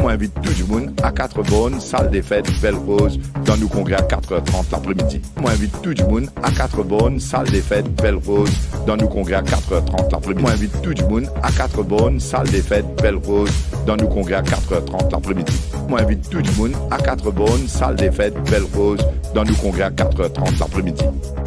Moi invite tout le monde à 4 bonnes, salle des fêtes, Belle Rose, dans nos congrès à 4h30 l'après-midi. Moi invite tout le monde à 4 bonnes, salle des fêtes, Belle Rose, dans nos congrès à 4h30 l'après-midi. Moi invite tout le monde à 4 bonnes, salle des fêtes, Belle Rose, dans nos congrès à 4h30 l'après-midi. Moi invite tout le monde à 4 bonnes, salle des fêtes, Belle Rose, dans nos congrès à 4h30 l'après-midi.